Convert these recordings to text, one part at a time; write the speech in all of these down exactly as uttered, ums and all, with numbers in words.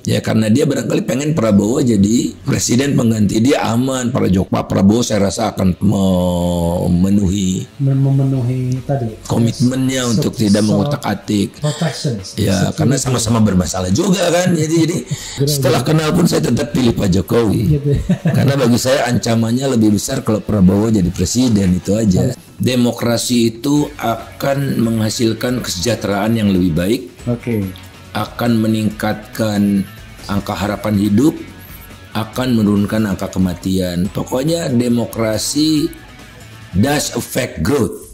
Ya karena dia barangkali pengen Prabowo jadi presiden pengganti dia aman. Para Jok Pak Prabowo saya rasa akan memenuhi memenuhi tadi komitmennya so, untuk so, tidak mengutak-atik. Ya karena sama-sama bermasalah juga kan. Jadi jadi setelah kenal pun saya tetap pilih Pak Jokowi. Gitu. Karena bagi saya ancamannya lebih besar kalau Prabowo jadi presiden, itu aja. Demokrasi itu akan menghasilkan kesejahteraan yang lebih baik. Oke. Okay. Akan meningkatkan angka harapan hidup, akan menurunkan angka kematian. Pokoknya demokrasi does affect growth.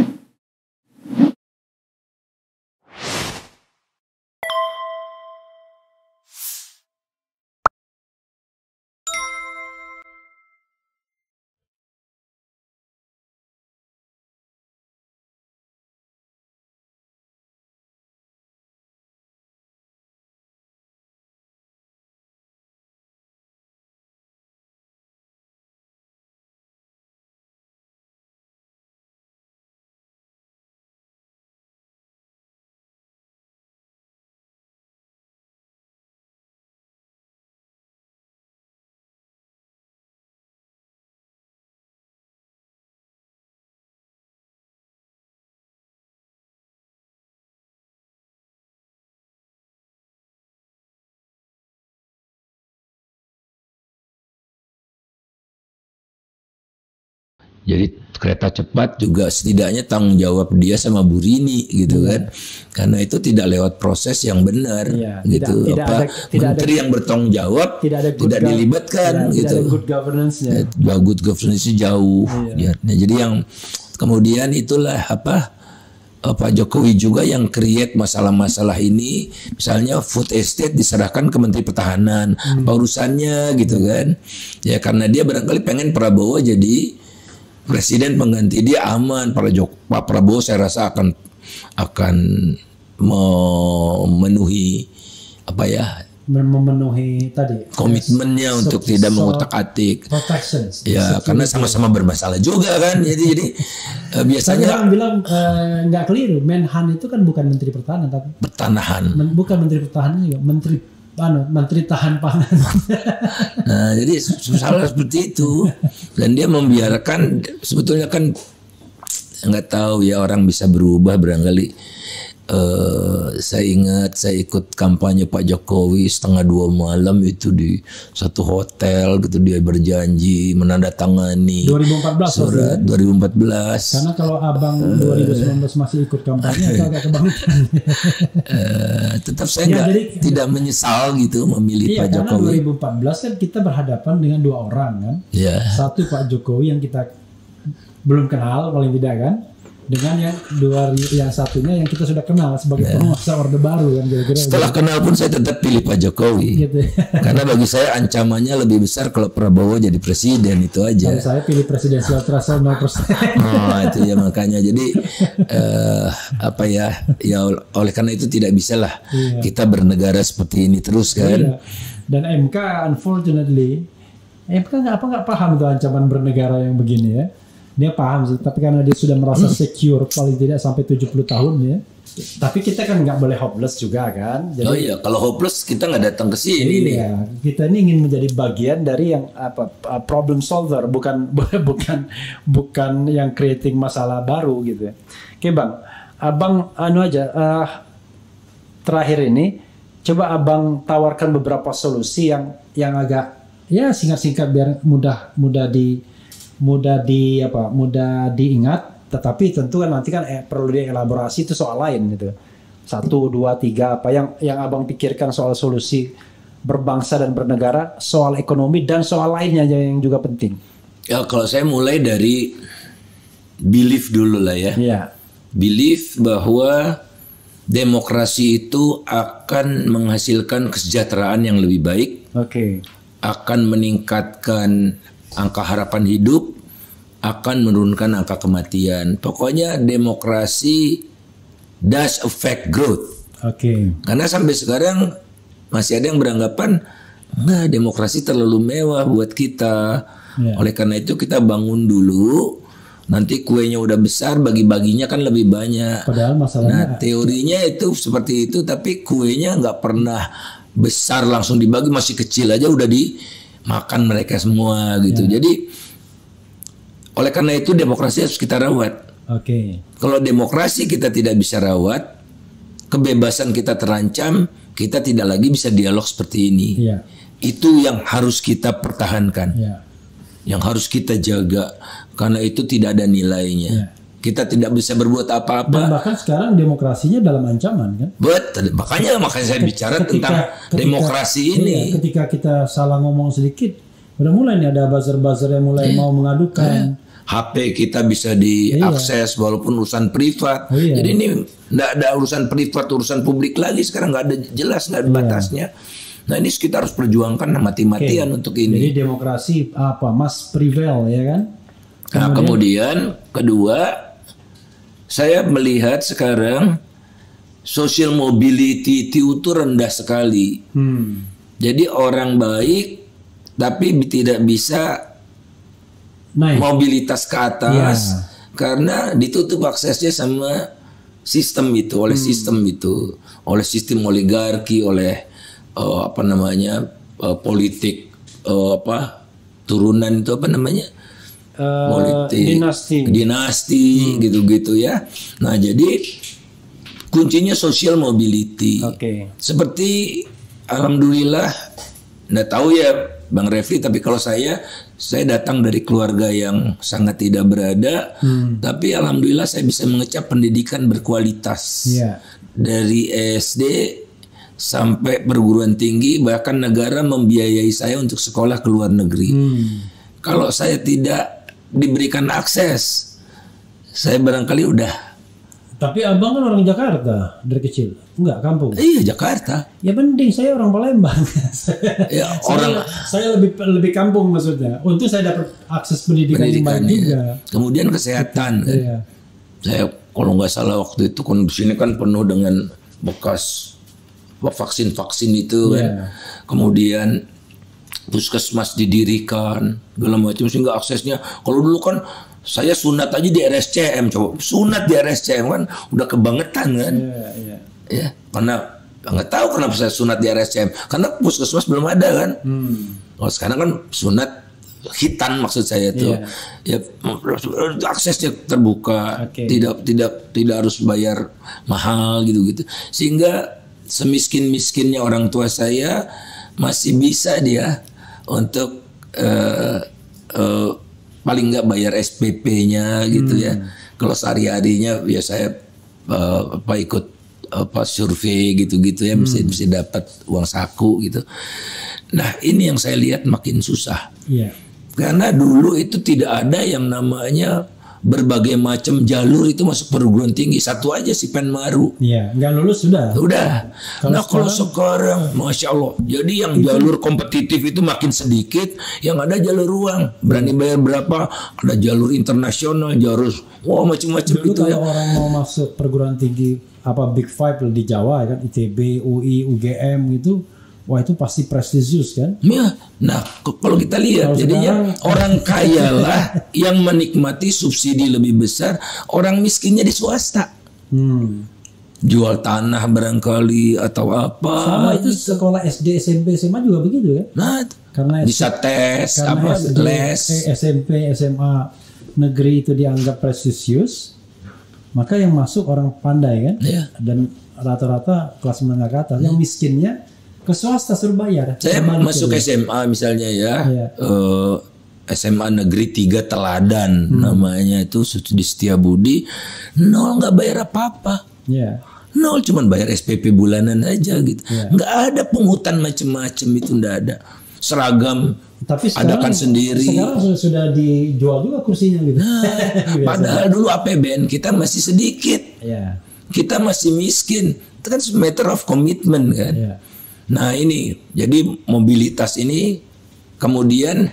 Jadi kereta cepat juga setidaknya tanggung jawab dia sama Bu Rini gitu kan, karena itu tidak lewat proses yang benar ya, gitu. Tidak, apa tidak ada, menteri tidak yang bertanggung jawab tidak, ada tidak dilibatkan tidak, gitu. Tidak ada good governance-nya. Good governance jauh. Ya. Ya. Nah, jadi yang kemudian itulah apa Pak Jokowi juga yang create masalah-masalah ini, misalnya food estate diserahkan ke Menteri Pertahanan, hmm. apa urusannya gitu kan? Ya karena dia barangkali pengen Prabowo jadi presiden pengganti dia aman. Para Jok Pak Prabowo saya rasa akan akan memenuhi apa ya memenuhi tadi komitmennya so, untuk so, tidak mengutak-atik. Ya karena sama-sama bermasalah juga kan. Jadi jadi uh, biasanya orang bilang uh, nggak keliru. Menhan itu kan bukan Menteri Pertahanan tapi Pertanahan. Men, bukan Menteri Pertahanan juga Menteri Anu, Menteri Tahan Pangan. Nah, jadi salah seperti itu. Dan dia membiarkan, sebetulnya kan nggak tahu ya, orang bisa berubah barangkali. Uh, saya ingat saya ikut kampanye Pak Jokowi setengah dua malam itu di satu hotel gitu, dia berjanji menandatangani dua ribu empat belas surat ya? dua ribu empat belas. Karena kalau abang uh, dua ribu sembilan belas masih ikut kampanye atau agak kebangetan. uh, tetap saya ya, jadi, tidak menyesal gitu memilih iya, Pak Jokowi. Karena dua ribu empat belas kan kita berhadapan dengan dua orang kan. Yeah. Satu Pak Jokowi yang kita belum kenal paling tidak kan, dengan yang dua yang satunya yang kita sudah kenal sebagai yeah. penguasa Orde Baru yang kira-kira. Setelah gitu. Kenal pun saya tetap pilih Pak Jokowi. Gitu. Karena bagi saya ancamannya lebih besar kalau Prabowo jadi presiden, itu aja. Kalau saya pilih presidensial threshold nol persen. Oh, itu ya makanya. Jadi uh, apa ya? Ya oleh karena itu tidak bisalah yeah. kita bernegara seperti ini terus kan. Yeah. Dan M K unfortunately M K nggak apa nggak paham tuh ancaman bernegara yang begini ya. Dia paham sih, tapi karena dia sudah merasa secure paling tidak sampai tujuh puluh tahun ya. Tapi kita kan nggak boleh hopeless juga kan. Jadi, oh iya, kalau hopeless kita nggak datang ke sini iya, nih. Kita ini ingin menjadi bagian dari yang apa problem solver, bukan bukan bukan yang creating masalah baru gitu ya. Oke bang, abang anu aja uh, terakhir ini coba abang tawarkan beberapa solusi yang yang agak ya singkat-singkat biar mudah mudah di mudah di apa mudah diingat, tetapi tentu kan nanti kan eh, perlu dielaborasi itu soal lain gitu. Satu, dua, tiga apa yang yang abang pikirkan soal solusi berbangsa dan bernegara, soal ekonomi dan soal lainnya yang juga penting. Ya kalau saya mulai dari belief dulu lah ya. Ya. Belief bahwa demokrasi itu akan menghasilkan kesejahteraan yang lebih baik. Oke. Okay. Akan meningkatkan angka harapan hidup, akan menurunkan angka kematian. Pokoknya demokrasi does affect growth. Oke. Okay. Karena sampai sekarang masih ada yang beranggapan nah demokrasi terlalu mewah buat kita. Yeah. Oleh karena itu kita bangun dulu. Nanti kuenya udah besar, bagi-baginya kan lebih banyak. Padahal masalahnya. Nah teorinya itu seperti itu, tapi kuenya nggak pernah besar langsung dibagi, masih kecil aja udah dimakan mereka semua gitu. Ya. Jadi oleh karena itu demokrasi harus kita rawat. Oke. Okay. Kalau demokrasi kita tidak bisa rawat, kebebasan kita terancam, kita tidak lagi bisa dialog seperti ini. Ya. Itu yang harus kita pertahankan. Ya. Yang harus kita jaga, karena itu tidak ada nilainya. Ya. Kita tidak bisa berbuat apa-apa. Dan bahkan sekarang demokrasinya dalam ancaman kan? Betul, makanya makanya saya bicara ketika, tentang ketika, demokrasi ini. Iya, ketika kita salah ngomong sedikit, udah mulai nih ada buzzer-buzzer yang mulai eh, mau mengadukan. Eh, H P kita bisa diakses, iya, walaupun urusan privat. Oh, iya. Jadi ini nggak ada urusan privat, urusan publik lagi. Sekarang nggak ada jelas, nggak ada iya. batasnya. Nah ini kita harus perjuangkan mati-matian okay. untuk ini. Jadi demokrasi apa, must prevail ya kan? Kemudian, nah kemudian kedua, saya melihat sekarang social mobility itu rendah sekali. Hmm. Jadi orang baik tapi tidak bisa naik mobilitas ke atas ya. Karena ditutup aksesnya sama sistem itu, oleh hmm. sistem itu, oleh sistem oligarki, oleh uh, apa namanya uh, politik uh, apa turunan itu apa namanya? Uh, politik dinasti, dinasti hmm. gitu-gitu ya. Nah jadi kuncinya social mobility. Okay. Seperti alhamdulillah, nggak tahu ya Bang Refli, tapi kalau saya saya datang dari keluarga yang sangat tidak berada, hmm. tapi alhamdulillah saya bisa mengecap pendidikan berkualitas yeah. dari S D sampai perguruan tinggi, bahkan negara membiayai saya untuk sekolah ke luar negeri. Hmm. Kalau saya tidak diberikan akses, saya barangkali udah. Tapi abang kan orang Jakarta dari kecil, enggak kampung? Iya Jakarta. Ya penting, saya orang Palembang. Ya, saya, orang saya lebih lebih kampung maksudnya. Untuk saya dapat akses pendidikan, pendidikan yang baik juga. Kemudian kesehatan kan. Iya. Saya kalau nggak salah waktu itu kan di sini kan penuh dengan bekas vaksin-vaksin itu kan. Iya. Kemudian puskesmas didirikan, segala macam sehingga aksesnya. Kalau dulu kan saya sunat aja di R S C M, coba sunat di R S C M kan udah kebangetan kan, yeah, yeah. ya karena nggak tahu kenapa saya sunat di R S C M, karena puskesmas belum ada kan. hmm. Oh sekarang kan sunat hitan maksud saya tuh, yeah. ya aksesnya terbuka, okay. tidak tidak tidak harus bayar mahal gitu-gitu, sehingga semiskin miskinnya orang tua saya masih bisa dia untuk uh, uh, paling nggak bayar S P P-nya gitu hmm. ya. Kalau sehari-harinya ya saya uh, apa ikut apa survei gitu-gitu ya, hmm. mesti mesti dapat uang saku gitu. Nah ini yang saya lihat makin susah. Yeah. Karena dulu itu tidak ada yang namanya berbagai macam jalur itu masuk perguruan tinggi, satu aja si Penmaru. Iya, nggak lulus sudah. Udah. Kalau nah kalau sekarang, masya Allah, jadi yang itu, jalur kompetitif itu makin sedikit, yang ada jalur uang, berani bayar berapa, ada jalur internasional, jalur, wah macam-macam itu. Kalau ya. orang mau masuk perguruan tinggi apa Big Five di Jawa kan, I T B, U I, U G M gitu. Wah itu pasti prestisius kan? Ya, nah kalau kita lihat, kalau jadinya sekarang, orang kaya lah yang menikmati subsidi lebih besar, orang miskinnya di swasta. Hmm. Jual tanah barangkali atau apa. Sama itu sekolah S D, S M P, S M A juga begitu kan? Nah, karena bisa tes, apa, S D, les. S M P, S M A negeri itu dianggap prestisius, maka yang masuk orang pandai kan? Ya. Dan rata-rata kelas menengah ke atas, hmm. yang miskinnya ke swasta suruh bayar. Saya masuk S M A misalnya ya, yeah. uh, S M A Negeri tiga Teladan hmm. namanya itu di Setiabudi, nol nggak bayar apa-apa, yeah. nol cuman bayar S P P bulanan aja gitu, yeah. nggak ada pungutan macem-macem itu, nggak ada. Seragam tapi sekarang, adakan sendiri. Sekarang sudah, sudah dijual juga kursinya gitu. Nah, padahal dulu A P B N kita masih sedikit, yeah. kita masih miskin, itu kan matter of commitment kan. Yeah. Nah ini, jadi mobilitas ini kemudian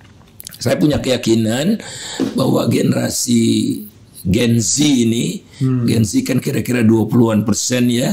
saya punya keyakinan bahwa generasi Gen Z ini, hmm. Gen Z kan kira-kira dua puluhan persen ya,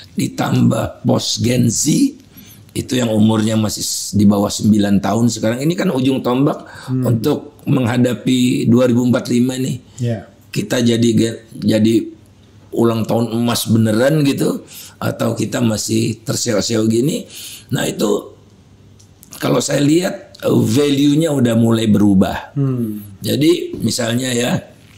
ditambah post Gen Z itu yang umurnya masih di bawah sembilan tahun sekarang. Ini kan ujung tombak hmm. untuk menghadapi dua ribu empat puluh lima nih. Yeah. Kita jadi jadi ulang tahun emas beneran gitu. atau kita masih terseok-seok gini. Nah itu kalau saya lihat uh, value-nya udah mulai berubah. Hmm. Jadi misalnya ya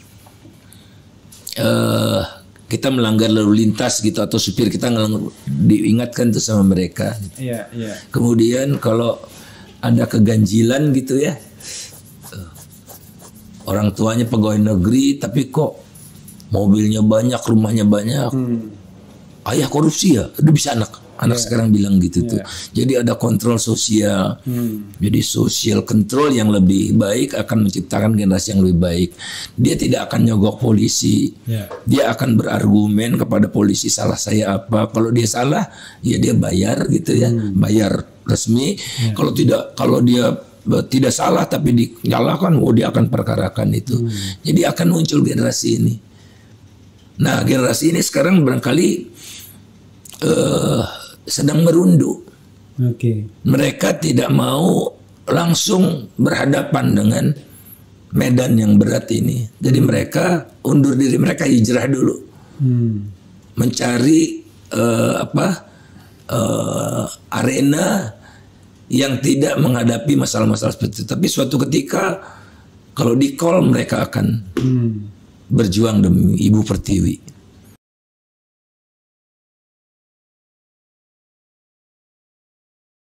uh, kita melanggar lalu lintas gitu atau supir kita diingatkan tuh sama mereka. Yeah, yeah. Kemudian kalau ada keganjilan gitu ya, orang tuanya pegawai negeri tapi kok mobilnya banyak, rumahnya banyak, hmm. ayah korupsi ya, itu bisa anak anak yeah. sekarang bilang gitu yeah. tuh. Jadi ada kontrol sosial, hmm. jadi social control yang lebih baik akan menciptakan generasi yang lebih baik. Dia tidak akan nyogok polisi, yeah. dia akan berargumen kepada polisi salah saya apa. Kalau dia salah, ya dia bayar gitu ya, hmm. bayar resmi. Yeah. Kalau tidak, kalau dia tidak salah tapi dinyalakan, oh dia akan perkarakan itu. Hmm. Jadi akan muncul generasi ini. Nah generasi ini sekarang barangkali uh, sedang merunduk. Okay. Mereka tidak mau langsung berhadapan dengan medan yang berat ini. Jadi hmm. mereka undur diri, mereka hijrah dulu, hmm. mencari uh, apa uh, arena yang tidak menghadapi masalah-masalah seperti itu. Tapi suatu ketika kalau di call mereka akan hmm. berjuang demi Ibu Pertiwi.